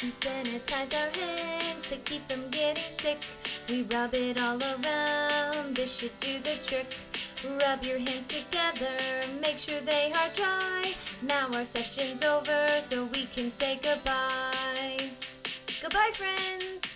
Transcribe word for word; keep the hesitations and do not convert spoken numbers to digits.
We sanitize our hands to keep from getting sick. We rub it all around, this should do the trick. Rub your hands together, make sure they are dry. Now our session's over, so we can say goodbye. Goodbye, friends!